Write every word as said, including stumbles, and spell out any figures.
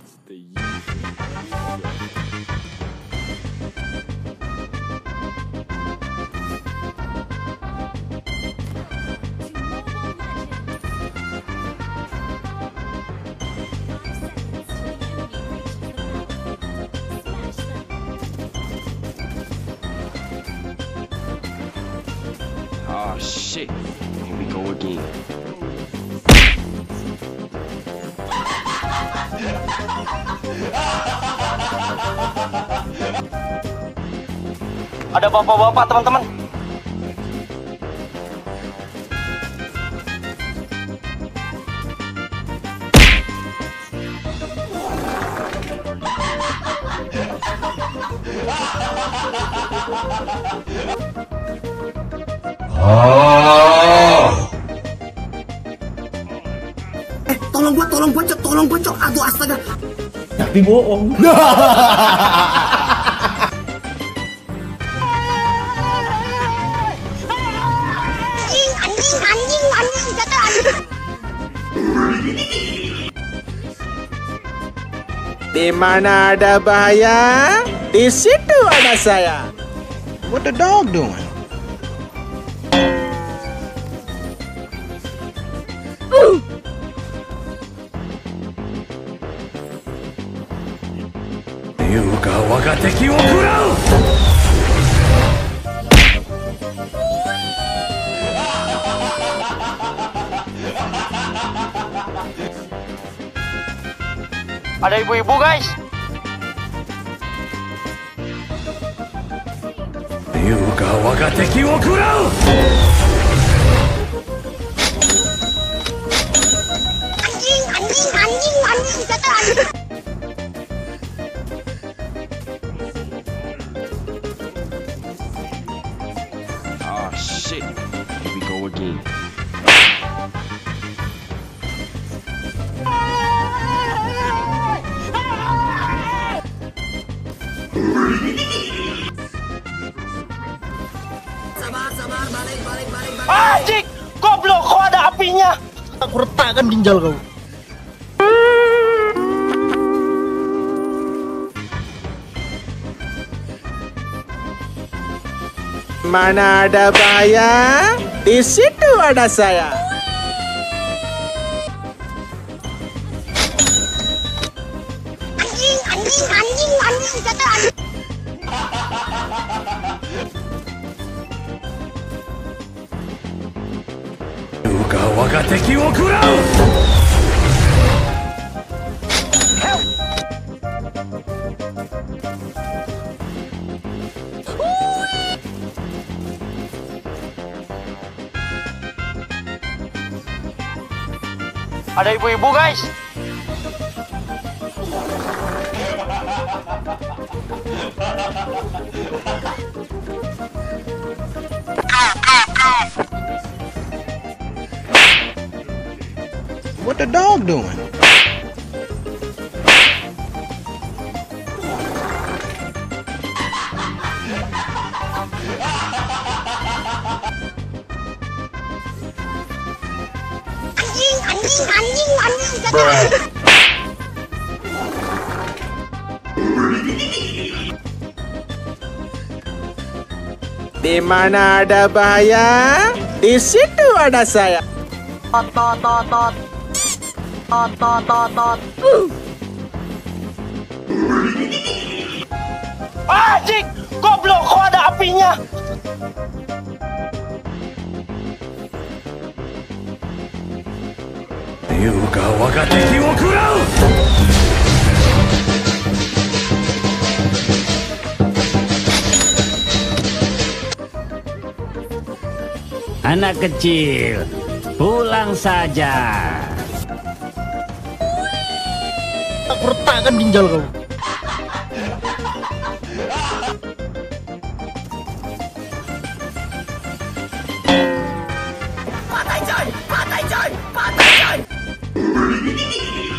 Oh shit, here we go again. Ada bapak-bapak, teman-teman. Eh, tolong gua, tolong gua, Cok, tolong gua, Cok. Aduh, astaga. Tapi bohong. Anjing, anjing, anjing, jatuh anjing. Di mana ada bahaya, di situ ada saya. What the dog doing? Yuka waga teki wo kurau. Ada ibu-ibu, guys. Yuka waga teki wo kurau. Anjing, anjing, anjing, anjing, jatuh anjing. Oh shit, here we go again. Sabar, sabar, balik, balik, balik, balik. Anjing, goblok, kok ada apinya? Aku retakkan ginjal kau. Mana ada bahaya, di situ ada saya. Anjing, anjing, anjing, anjing, jatuh anjing. Yuka waga teki wo kurau. Ada ibu-ibu, guys. What the dog doing? Anjing, anjing, anjing, anjing, jatuh anjing. Di mana ada bahaya, di situ ada saya. Tot, tot, tot, tot. Tot, tot, tot, tot. Anjing, goblok, kok ada apinya? Yuka waga teki wo kurau. Anak kecil, pulang saja. Aku retakkan ginjal kau. Patay, coy! Patay, coy! Patay, coy!